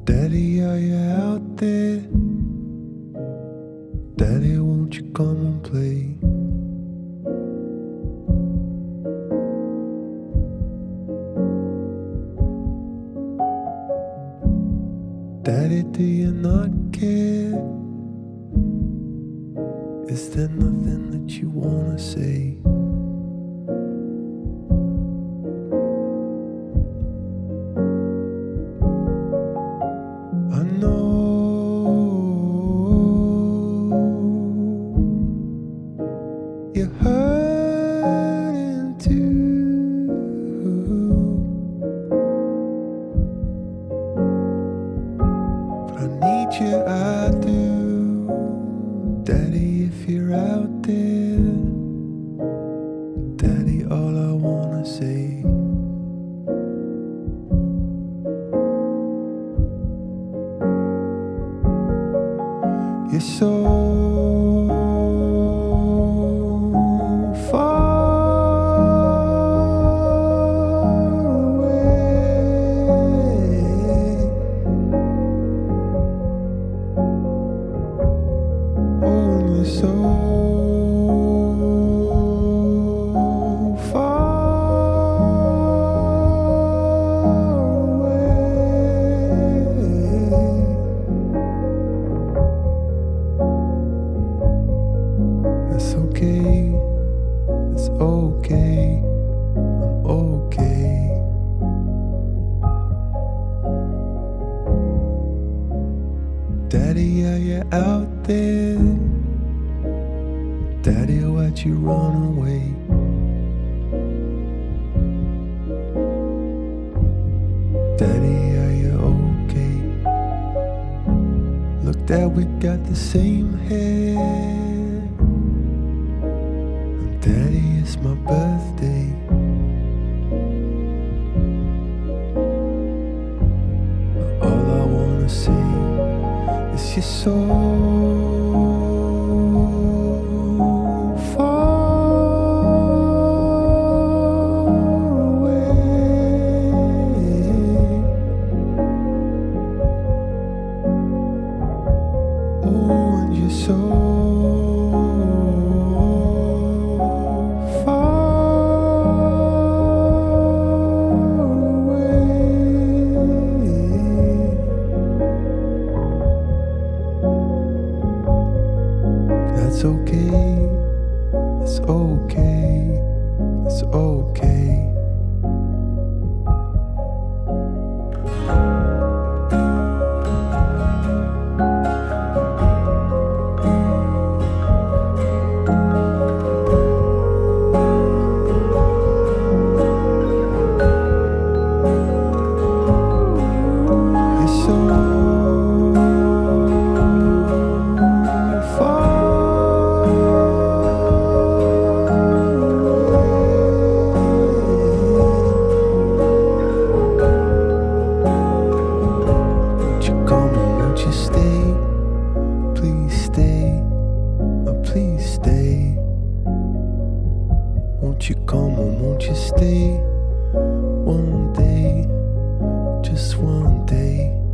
Daddy, are you out there? Daddy, won't you come and play? Daddy, do you not care? Is there nothing that you wanna say? I know you're hurting too, but I need you, I do. Daddy, if you're out there, Daddy, all I wanna say. You're so far away. Oh, and you're so far away. It's okay, it's okay, I'm okay. Daddy, are you out there? Daddy, why'd you run away? Daddy, are you okay? Look, Dad, we got the same hair. Daddy, it's my birthday. All I wanna say is you're so far away. Oh, and you're so It's okay, it's okay, it's okay. You're so please stay. Won't you come and won't you stay? One day, just one day.